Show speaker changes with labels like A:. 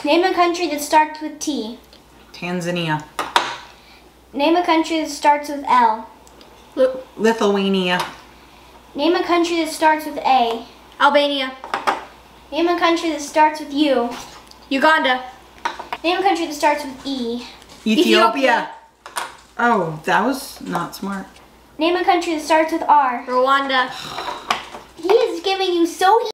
A: Name a country that starts with T.
B: Tanzania.
A: Name a country that starts with L.
B: Lithuania.
A: Name a country that starts with A.
C: Albania.
A: Name a country that starts with U.
C: Uganda.
A: Name a country that starts with E.
B: Ethiopia. Oh, that was not smart.
A: Name a country that starts with R.
C: Rwanda.
A: He is giving you so